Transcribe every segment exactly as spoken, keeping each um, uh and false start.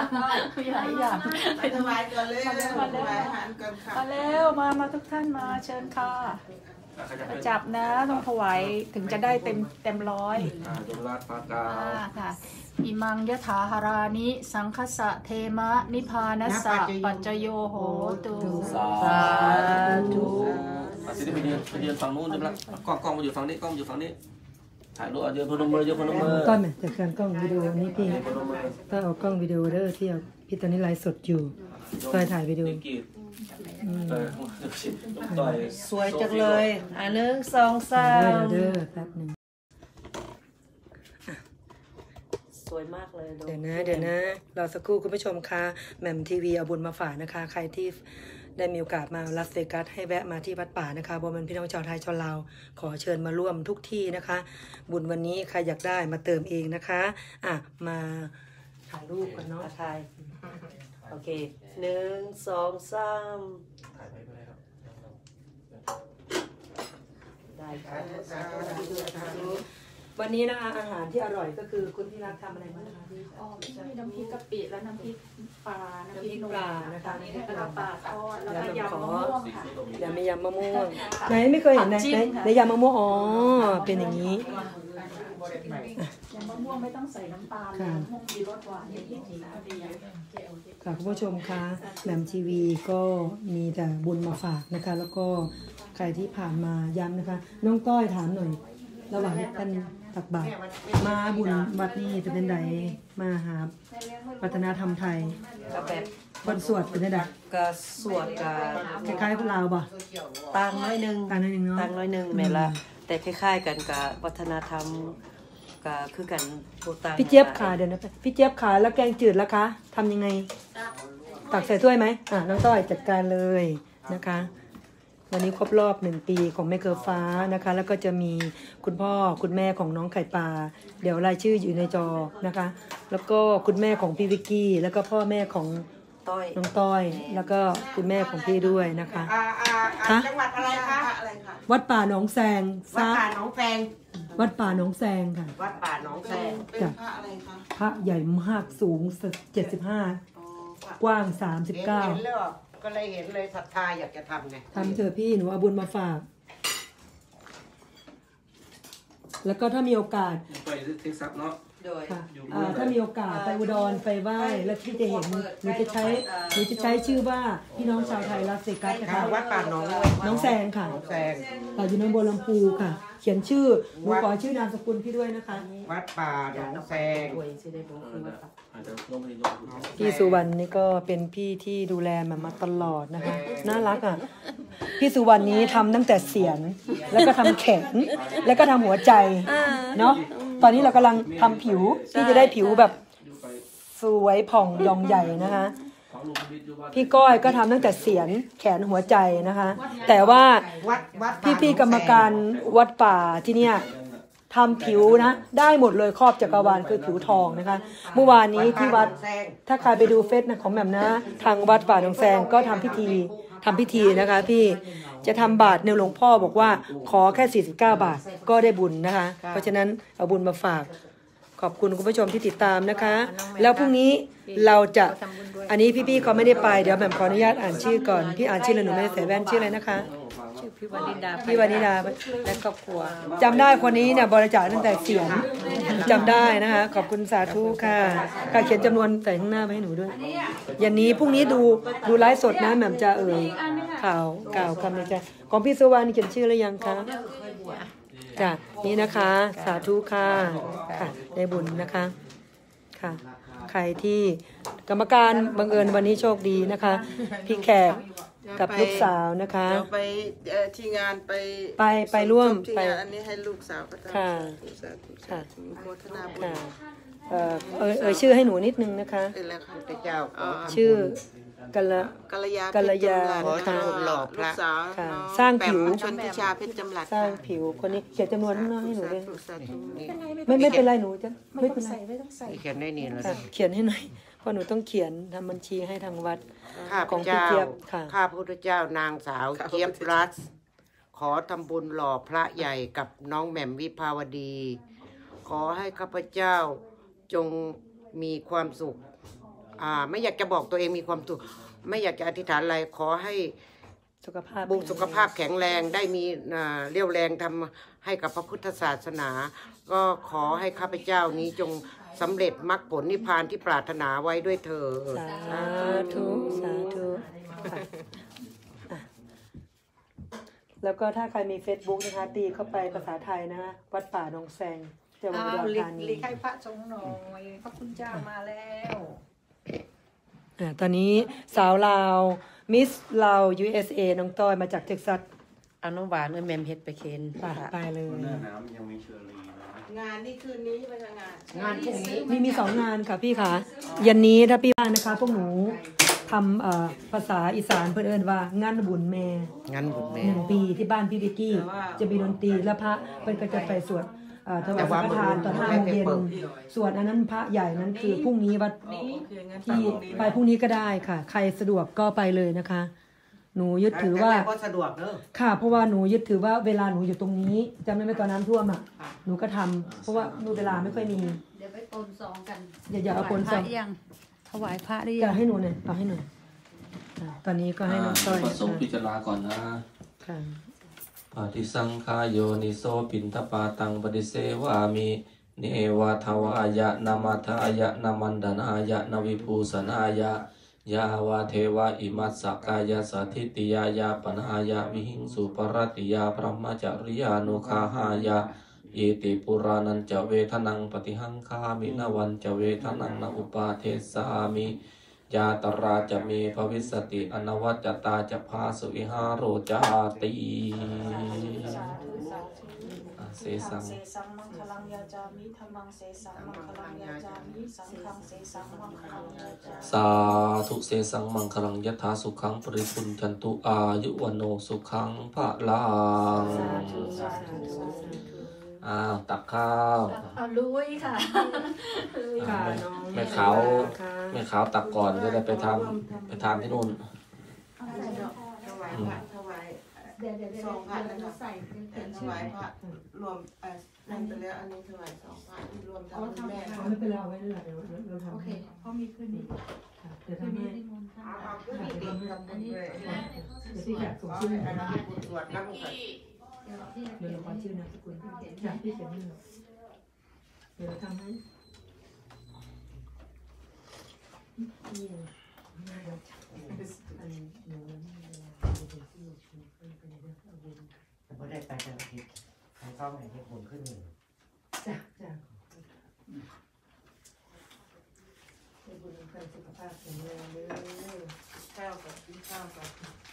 มีหลายอย่างไปถวายก่อนเลยมาถวายอาหารก่อนค่ะมาเร็วมามาทุกท่านมาเชิญค่ะจับนะต้องถวายถึงจะได้เต็มเต็มร้อยดวงราชปากาค่ะอิมังยถาหารานิสังคสะเทมะนิพานัสสะปัจจโยโหตุสาธุทีนี้ไปเดินไปเดินฝั่งนู้นใช่ไหมล่ะกล้องกล้องมาอยู่ฝั่งนี้กล้องอยู่ฝั่งนี้ถ่ายรูปเยอะพนมมือเยอะพนมมือต้นเนี่ยจากการกล้องวิดีโอนี่พี่ต้องเอากล้องวิดีโอเด้อที่พี่ตอนนี้ไลฟ์สดอยู่ต้อยถ่ายวิดีโอสวยจังเลยอ่ะหนึ่งสองสามเด้อแป๊บหนึ่งสวยมากเลยเดี๋ยวนะเดี๋ยวนะรอสักครู่คุณผู้ชมคะแหม่มทีวีเอาบุญมาฝากนะคะใครที่ได้มีโอกาสมาลาสเวกัสให้แวะมาที่วัดป่านะคะบนพี่น้องชาวไทยชาวลาวขอเชิญมาร่วมทุกที่นะคะบุญวันนี้ใครอยากได้มาเติมเองนะคะอ่ะมาถ่ายรูปกันเนาะถ่ายโอเคหนึ่งสองสามได้ค่ะวันนี้นะคะอาหารที่อร่อยก็คือคุณพี่รักทำอะไรบ้างคะอ๋อพี่มีน้ำพริกกะปิและน้ำพริกปลาน้ำพริกปลานะคะแล้วก็ปลาทอดแล้วก็ยำมะม่วงค่ะเดี๋ยวมียำมะม่วงไหนไม่เคยเห็นไหนในยำมะม่วงอ๋อเป็นอย่างนี้ยำมะม่วงไม่ต้องใส่น้ำตาลมะม่วงมีรสหวานนิดนิดดีค่ะคุณผู้ชมคะแหม่มทีวีก็มีแต่บุญมาฝากนะคะแล้วก็ใครที่ผ่านมาย้ำนะคะน้องต้อยถามหน่อยระหว่างกันตักบาตรมาบุญวัดนี้จะเป็นใดมาหาวัฒนธรรมไทยกับแบบคนสวดเป็นใดก็สวดกับคล้ายๆพวกเราบ่ต่างน้อยนึงต่างน้อยนึงเนาะต่างน้อยนึงแม่ละแต่คล้ายๆกันกับวัฒนธรรมก็คือกันพี่เจี๊ยบขาเดี๋ยวนะพี่เจี๊ยบขาแล้วแกงจืดล่ะคะทำยังไงตักใส่ถ้วยไหมอ่ะน้องต้อยจัดการเลยนะคะวันนี้ครบรอบหนึ่งปีของแม่เกลือฟ้านะคะแล้วก็จะมีคุณพ่อคุณแม่ของน้องไข่ปลาเดี๋ยวรายชื่ออยู่ในจอนะคะแล้วก็คุณแม่ของพี่วิกกี้แล้วก็พ่อแม่ของน้องต้อยแล้วก็คุณแม่ของพี่ด้วยนะคะจังหวัดอะไรคะวัดป่าหนองแซงวัดป่าหนองแซงวัดป่าหนองแซงค่ะวัดป่าหนองแซงเป็นพระอะไรคะพระใหญ่มากสูงเจ็ดสิบห้ากว้างสามสิบเก้าก็เลยเห็นเลยศรัทธาอยากจะทำไงทำเถอะพี่หนูเอาบุญมาฝากแล้วก็ถ้ามีโอกาสไปเท็กซัสเนาะค่ะถ้ามีโอกาสไปอุดรไปไหว้แล้วที่จะเห็นหนูจะใช้หนูจะใช้ชื่อว่าพี่น้องชาวไทยลาสเวกัสนะคะวัดป่าหนองน้องแซงค่ะน้องแซงอยู่ในบัวลำพูค่ะเขียนชื่อหนูขอชื่อนามสกุลพี่ด้วยนะคะวัดป่าหนองแซงพี่สุวรรณนี่ก็เป็นพี่ที่ดูแลมามาตลอดนะคะน่ารักอ่ะพี่สุวรรณนี้ทำตั้งแต่เสียนแล้วก็ทำแขนแล้วก็ทำหัวใจเนาะตอนนี้เรากำลังทำผิวที่จะได้ผิวแบบสวยผ่องยองใหญ่นะคะพี่ก้อยก็ทำตั้งแต่เสียนแขนหัวใจนะคะแต่ว่าพี่ๆกรรมการวัดป่าที่เนี่ยทำผิวนะได้หมดเลยครอบจักรวาลคือผิวทองนะคะเมื่อวานนี้ที่วัดถ้าใครไปดูเฟซนะของแหม่มนะทางวัดป่าหนองแซงก็ทำพิธีทำพิธีนะคะพี่จะทำบาตรในหลวงพ่อบอกว่าขอแค่สี่สิบเก้าบาทก็ได้บุญนะคะเพราะฉะนั้นเอาบุญมาฝากขอบคุณคุณผู้ชมที่ติดตามนะคะแล้วพรุ่งนี้เราจะอันนี้พี่ๆเขาไม่ได้ไปเดี๋ยวแหม่มขออนุญาตอ่านชื่อก่อนพี่อ่านชื่อเลยหนูไม่ได้ใส่แว่นชื่ออะไรนะคะชื่อพี่วานิดาพี่วานิดาและครอบครัวจำได้คนนี้เนี่ยบริจาคตั้งแต่เสียงจำได้นะคะขอบคุณสาธุค่ะค่ะเขียนจำนวนใส่ข้างหน้าไปให้หนูด้วยยันนี้พรุ่งนี้ดูดูไลฟ์สดนะแหม่มจะเอ่ยข่าวกล่าวคำในใจของพี่สุวรรณเขียนชื่อหรือยังคะจ้ะนี่นะคะสาธุค่ะค่ะได้บุญนะคะค่ะใครที่กรรมการบังเอิญวันนี้โชคดีนะคะพี่แขกกับลูกสาวนะคะไปที่งานไปไปไปร่วมไปอันนี้ให้ลูกสาวก็ทำค่ะค่ะโมทนาบุญเอ่อเอ่ยเอ่ยชื่อให้หนูนิดนึงนะคะเป็นแล้วค่ะพระเจ้าชื่อกัลกัลยากัลยาขอทำบุญหล่อพระสร้างผิวชนทิชาเพชรจำรัดสร้างผิวคนนี้เขียนจำนวนน้อยให้หนูเลยไม่ไม่เป็นไรหนูจะไม่เป็นไรไม่ต้องใส่เขียนได้นี่แล้วเขียนให้หน่อยเพราะหนูต้องเขียนทำบัญชีให้ทางวัดของพี่เจี๊ยบข้าพระพุทธเจ้านางสาวเจี๊ยบรัตน์ขอทำบุญหล่อพระใหญ่กับน้องแหม่มวิภาวดีขอให้ข้าพเจ้าจงมีความสุขอ่าไม่อยากจะบอกตัวเองมีความสุขไม่อยากจะอธิษฐานอะไรขอให้สุขภาพบุญสุขภาพแข็งแรงได้มีเรี่ยวแรงทำให้กับพระพุทธศาสนา ก็ขอให้ข้าพเจ้านี้จงสำเร็จมรรคผลนิพพานที่ปรารถนาไว้ด้วยเถิดสาธุสาธุแล้วก็ถ้าใครมี Facebook นะคะตีเข้าไปภาษาไทยนะคะวัดป่าดงแซงจังหวัดอุดรธานีลีกให้พระสงฆ์หน่อยพระคุณเจ้ามาแล้วอ่าตอนนี้สาวลาวมิสลาว ยู เอส เอ น้องต้อยมาจากเท็กซัสเอาน้องหวานเอ้ยแมมเฮ็ดไปเคนไปไปเลยหน้าน้ำยังมีเชอรี่งานนี่คืนนี้ไปงานงานพรุ่งนี้มีมีสองงานค่ะพี่ค่ะยันนี้ถ้าพี่ว่างนะคะพวกหนูทำภาษาอีสานเพื่อนเอิญว่างานบุญแม่งานบุญแม่หนึ่งปีที่บ้านพี่วิกกี้จะมีดนตรีและพระเพื่อนก็จะไปสวดถวายสังฆทานตอนห้าโมงเย็นส่วนอันนั้นพระใหญ่นั้นคือพรุ่งนี้วัดที่ไปพรุ่งนี้ก็ได้ค่ะใครสะดวกก็ไปเลยนะคะหนูยึดถือว่าสะดวกเนอะค่ะเพราะว่าหนูยึดถือว่าเวลาหนูอยู่ตรงนี้จำได้ไหมตอนน้ำท่วมอ่ะหนูก็ทำเพราะว่านูเวลาไม่ค่อยมีเดี๋ยวไปปนซองกันอย่าอย่าเอาปนซองยังถวายพระได้ยังจะให้หนูเนี่ยเอาให้หน่อยตอนนี้ก็ให้น้องต้อยประสงค์พิจารณาก่อนนะค่ะปฏิสังขายโยนิโสปินทปาตังปฏิเสวามิเนวะทวายะนามัทายะนามันดานายะนาวิภูสนายะยาวาเทวะอิมัสสกายะสัทธิติยายาปนายะวิหิงสุปรติยาพระมจริยานุคาหายะเอติปุรานันจะเวทนังปฏิหังคามินวันจะเวทนังนอุปาเทสามิยาตราจะมีภวิสติอนวัจจตาจะพาสุวิหารโรจาติเสสังเสสังมังคลังยาจามิธรรมังเสสังมังคลังยาจามิสังฆังเสสังมังคลังยาจามิสาธุเสสังมังคลังยถาสุขังปริปุญจันตุอายุวโนสุขังพระลังอ้าวตักข้าวเอาลุยค่ะลุยค่ะแม่ขาวแม่ขาวตักก่อนจะได้ไปทำไปทานที่นู่นเดี๋ยวเดี๋ยวสองพันแล้วใส่เป็นถวายพระรวมเอ่อนั่นไปแล้วอันนี้ถวายสองพันที่รวมทำแม่ไม่เป็นไรเอาไว้เลยเดี๋ยวเราทำโอเคเพราะมีขึ้นอีกเดี๋ยวทำให้เอาขึ้นอีกอันนี้เดี๋ยวพี่อยากส่งชื่อนะตรวจน้ำกันเดี๋ยวเราขอชื่อนามสกุลอยากพี่เขียนให้เดี๋ยวเราทำให้นี่อันหนูไม่ได้ไปแต่อาทิตย์ใครเข้าไปเห็นผลขึ้นหนึ่งจ้ะจ้ะให้บุญกันสุขภาพแข็งแรงเลยข้าวกับกินข้าวกับ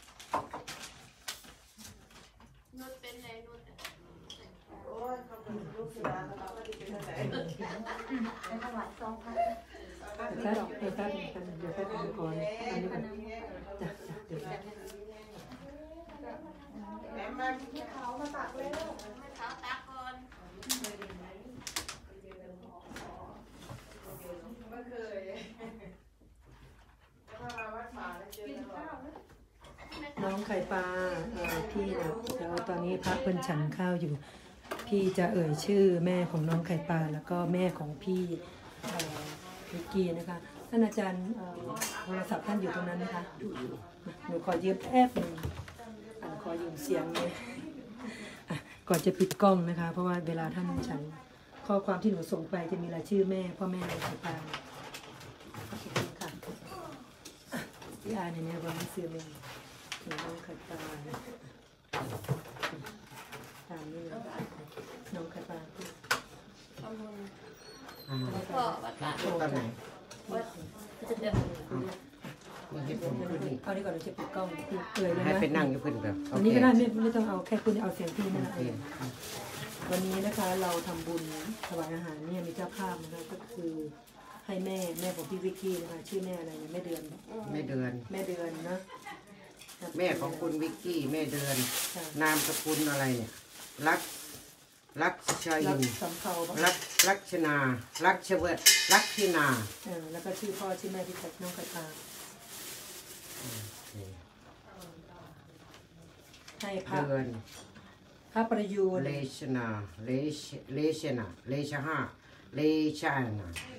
นุชเป็นไรนุชโอ้ยเขาเป็นลูกศิษย์เขาไม่ได้เป็นอะไรไปถวายซองพระเดี๋ยวแป๊บเดี๋ยวแป๊บเดี๋ยวแป๊บเดี๋ยวก่อนอันนี้ก่อนจ้ะจ้ะเดี๋ยวแม่มาแม่เขามาตักเลยแม่เขาตักก่อนไม่เคยถ้ามาวัดป่าแล้วเจอน้องไข่ปลาพี่นะเดี๋ยวตอนนี้พระเพิ่นฉันข้าวอยู่พี่จะเอ่ยชื่อแม่ของน้องไข่ปลาแล้วก็แม่ของพี่วิกกี้นะคะท่านอาจารย์โทรศัพท์ท่านอยู่ตรงนั้นนะคะหนูขอยืมแป๊บนึงอันขอยืมเสียงเลยก่อนจะปิดกล้องนะคะเพราะว่าเวลาท่านฉันข้อความที่หนูส่งไปจะมีรายชื่อแม่พ่อแม่ไข่ปลาขอบคุณค่ะพี่อาเนี่ยวันนี้ซื้อแม่น้องไข่ปลาตามนี้เลยน้องไข่ปลาพ่อวัดป่าตอนไหนจะเดินมีเหตุผลขึ้นอีกเอาดีกว่าเราจะปิดกล้องเอ่ยเลยนะให้ไปนั่งอยู่เพื่อนแบบวันนี้ก็ได้ไม่ไม่ต้องเอาแค่คุณเอาเสียงพี่นะวันนี้นะคะเราทำบุญถวายอาหารเนี่ยมีเจ้าภาพนะคะก็คือให้แม่แม่ของพี่วิกกี้นะคะชื่อแม่อะไรเนี่ยแม่เดือนแม่เดือนแม่เดือนนะแม่ของคุณวิกกี้แม่เดือนนามสกุลอะไรเนี่ยรักรักชัยรักรักชนารักเชเวตรักชินาแล้วก็ชื่อพ่อชื่อแม่ที่แท้น้องไข่ปลาให้พระพระประยูนเลชนาเลชเลชนาเลชห้าเลชานา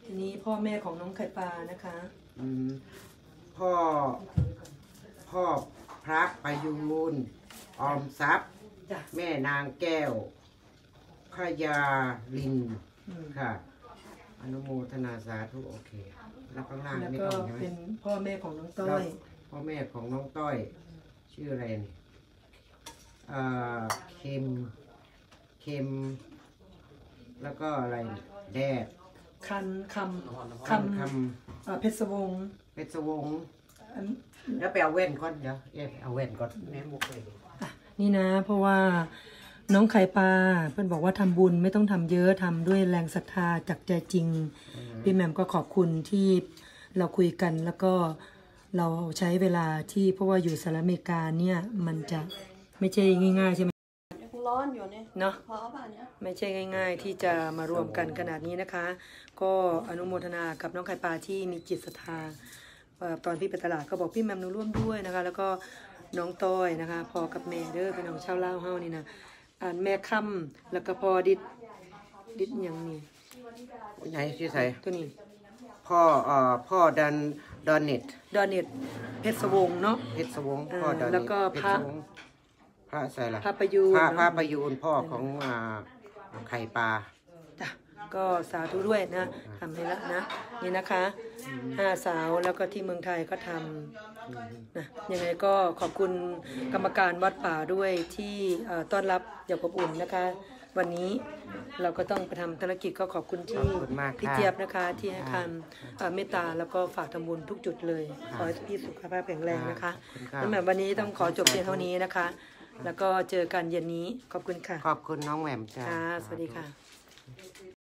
ทีนี้พ่อแม่ของน้องไข่ปลานะคะอืมพ่อพ่อพระประยูนออมทรัพย์จ้ะแม่นางแก้วขยาลินอืมค่ะ อนุโมทนาสาธุโอเค แล้วข้างล่างแล้วไม่ก็ต้องใช่ไหมเป็นพ่อแม่ของน้องต้แล้อวย พ่อแม่ของน้องต้อย ชื่ออะไรนี่เอ่อเค็มเค็ม แล้วก็อะไรนี่แดดคันคำคำคำคเอ่อเพชรวงศ์ำเป็นสวงศ์อันเดี๋ยวไปเอาแว่นก่อนเดี๋ยวเอ๊ะเอาแว่นก่อนแม่มุกเลยนี่นะ เพราะว่าน้องไข่ปลาเพื่อนบอกว่าทำบุญไม่ต้องทำเยอะทำด้วยแรงศรัทธาจากใจจริง พี่แหม่มก็ขอบคุณที่เราคุยกันแล้วก็เราใช้เวลาที่เพราะว่าอยู่สหรัฐอเมริกาเนี่ยมันจะไม่ใช่ง่ายๆใช่ไหมร้อนอยู่เนี่ยเนาะพอป่ะเนี่ยไม่ใช่ง่าย ๆ ที่จะมารวมกันขนาดนี้นะคะ ก็อนุโมทนากับน้องไข่ปลาที่มีจิตศรัทธาเอ่อตอนพี่ไปตลาดก็บอกพี่แหม่มหนูร่วมด้วยนะคะ แล้วก็น้องต้อยนะคะพอกับแม่เด้อเป็นน้องชาวลาวเฮานี่นะอ่านแม่ค่ำแล้วก็พอดิดดิดหยังนี่ไหนชื่อใส่ตัวนี้พ่อเอ่อพ่อดันดอนเน็ตดอนเน็ตเพชรวงศ์เนาะเพชรสวงศ์อ่าพ่อดอนเน็ตแล้วก็เพพระชรสวงศ์พระใส่ละพระประยูนพระพระเนาะประยูนพ่อของอ่าไข่ปลาจ้ะก็สาธุด้วยนะทำให้ละนะนี่นะคะห้าสาวแล้วก็ที่เมืองไทยก็ทำนะยังไงก็ขอบคุณกรรมการวัดป่าด้วยที่เอ่อต้อนรับอย่างอบอุ่นนะคะ วันนี้เราก็ต้องไปทำธุรกิจก็ขอบคุณที่ขอบคุณมากค่ะพี่เจี๊ยบนะคะที่ให้คำเอ่อเมตตาแล้วก็ฝากทำบุญทุกจุดเลย ขอให้พี่สุขภาพแข็งแรงนะคะขอบคุณค่ะแล้วแบบวันนี้ต้องขอจบเพียงเท่านี้นะคะ แล้วก็เจอกันเย็นนี้ขอบคุณค่ะขอบคุณน้องแหม่มจ้าค่ะสวัสดีค่ะ